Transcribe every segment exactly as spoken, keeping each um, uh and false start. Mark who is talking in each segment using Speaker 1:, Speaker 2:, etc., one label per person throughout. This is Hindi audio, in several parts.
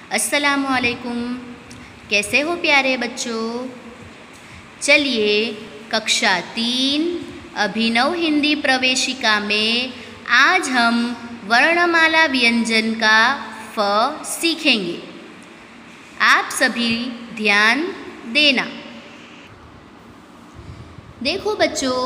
Speaker 1: अस्सलामुअलैकुम। कैसे हो प्यारे बच्चों? चलिए कक्षा तीन अभिनव हिंदी प्रवेशिका में आज हम वर्णमाला व्यंजन का फ सीखेंगे। आप सभी ध्यान देना। देखो बच्चों,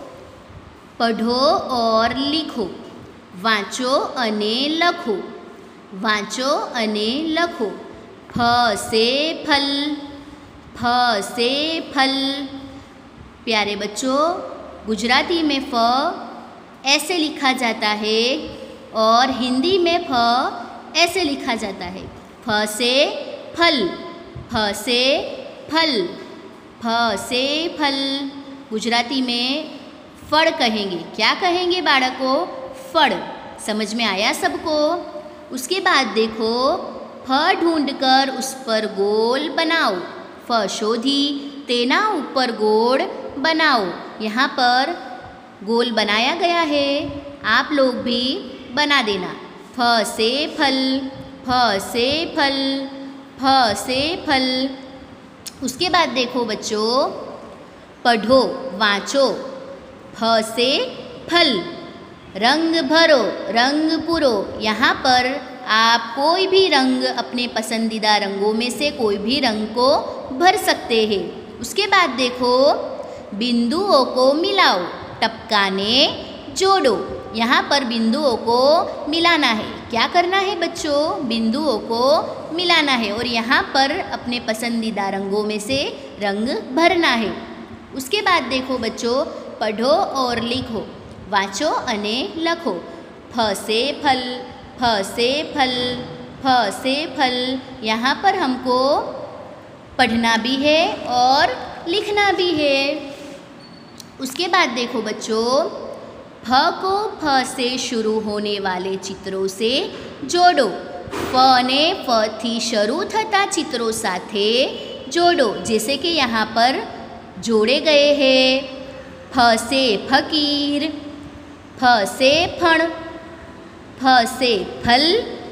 Speaker 1: पढ़ो और लिखो, वाँचो अने लखो, वाँचो अने लखो। फ से फल, फ से फल। प्यारे बच्चों, गुजराती में फ ऐसे लिखा जाता है और हिंदी में फ ऐसे लिखा जाता है। फ से फल, फ से फल, फ से फल। गुजराती में फड़ कहेंगे। क्या कहेंगे बाળકો? फड़। समझ में आया सबको? उसके बाद देखो, फ ढूंढकर उस पर गोल बनाओ। फ शोधी तेना ऊपर गोल बनाओ। यहाँ पर गोल बनाया गया है, आप लोग भी बना देना। फ से फल, फ से फल, फ से फल। उसके बाद देखो बच्चों, पढ़ो, वाँचो। फ से फल, रंग भरो, रंग पूरो। यहाँ पर आप कोई भी रंग, अपने पसंदीदा रंगों में से कोई भी रंग को भर सकते हैं। उसके बाद देखो, बिंदुओं को मिलाओ, टपकाने जोड़ो। यहाँ पर बिंदुओं को मिलाना है। क्या करना है बच्चों? बिंदुओं को मिलाना है और यहाँ पर अपने पसंदीदा रंगों में से रंग भरना है। उसके बाद देखो बच्चों, पढ़ो और लिखो, वाँचो अने लखो। फ से फल, फ से फल, फ से फल। यहाँ पर हमको पढ़ना भी है और लिखना भी है। उसके बाद देखो बच्चों, फ को फ से शुरू होने वाले चित्रों से जोड़ो। फ ने फ थी शुरू थता चित्रों साथे जोड़ो। जैसे कि यहाँ पर जोड़े गए हैं। फ से फकीर, फ से फण, फ से फल,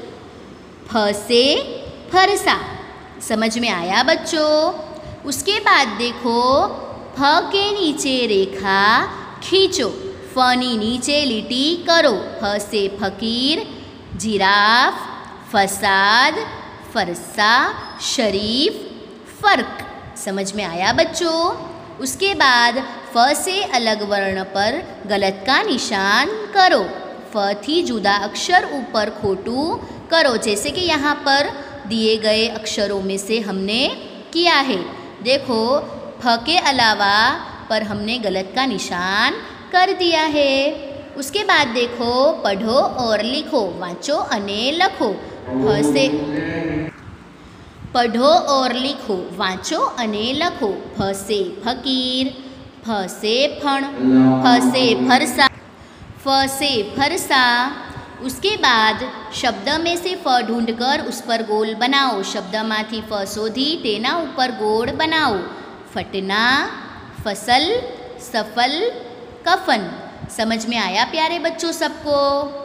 Speaker 1: फ से फरसा। समझ में आया बच्चों? उसके बाद देखो, फ के नीचे रेखा खींचो, फ नी नीचे लिटी करो। फ से फकीर, जिराफ, फसाद, फरसा, शरीफ, फर्क। समझ में आया बच्चों? उसके बाद फ से अलग वर्ण पर गलत का निशान करो। फ थी जुदा अक्षर ऊपर खोटू करो। जैसे कि यहाँ पर दिए गए अक्षरों में से हमने किया है। देखो, फ के अलावा पर हमने गलत का निशान कर दिया है। उसके बाद देखो, पढ़ो और लिखो, वाँचो अने लखो। फ से पढ़ो और लिखो, वाँचो अने लखो। फ से फकीर, फ से फण, फ से फरसा, फ से फरसा। उसके बाद शब्द में से फ ढूंढकर उस पर गोल बनाओ। शब्द माथी फ शोधी तेना ऊपर गोल बनाओ। फटना, फसल, सफल, कफन। समझ में आया प्यारे बच्चों सबको?